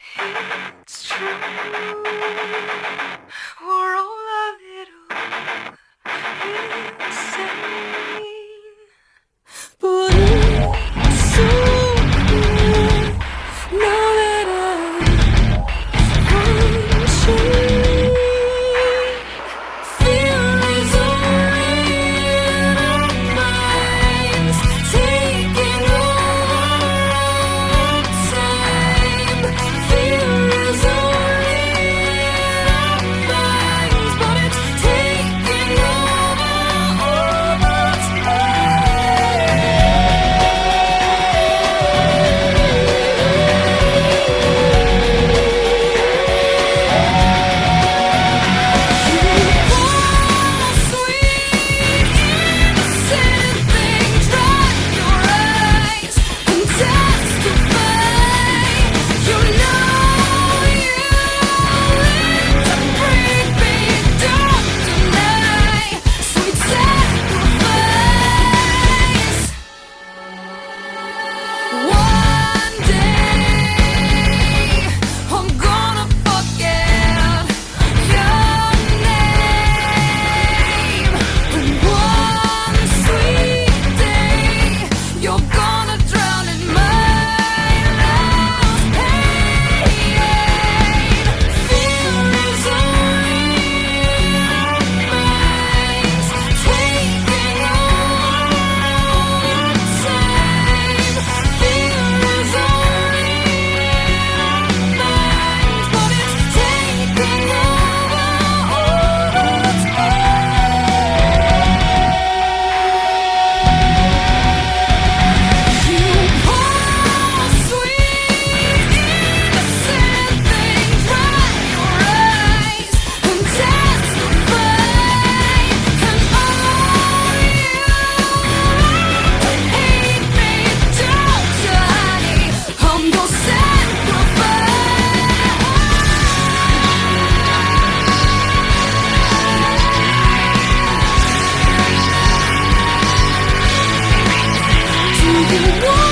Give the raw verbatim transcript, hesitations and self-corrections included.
It's true, we're all a little insane, but it's so good now that I'm unchained. Fear is only in our minds, taking over all time. Fear is only in our minds, but it's taking over all the you want